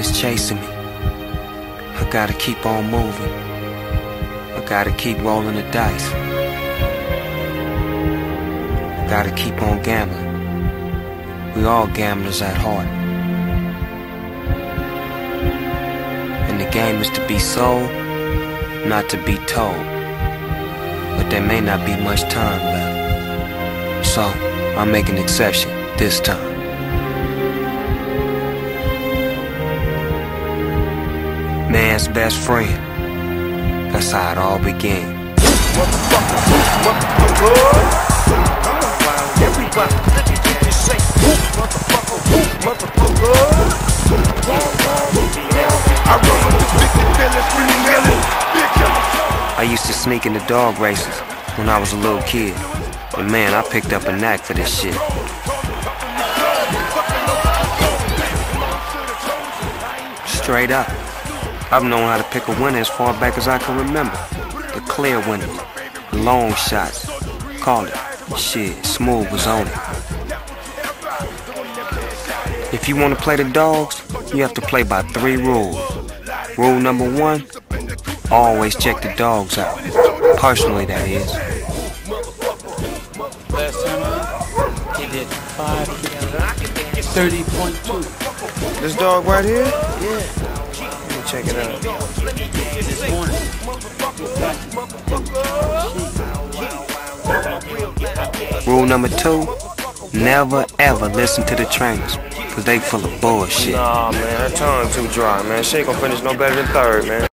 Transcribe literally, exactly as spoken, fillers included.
is chasing me. I gotta keep on moving. I gotta keep rolling the dice. I gotta keep on gambling. We all gamblers at heart. And the game is to be sold, not to be told. But there may not be much time left. So, I'll make an exception this time. Man's best friend. That's how it all began. I used to sneak into dog races when I was a little kid. And man, I picked up a knack for this shit. Straight up. I've known how to pick a winner as far back as I can remember. The clear winners, the long shots. Call it. Shit, Smooth was on it. If you want to play the dogs, you have to play by three rules. Rule number one, always check the dogs out. Personally, that is. Last time he did five thirty point two. This dog right here? Yeah. Check it out. This morning. Rule number two, never ever listen to the trainers, cause they full of bullshit. Nah, man, her tongue too dry, man. She ain't gonna finish no better than third, man.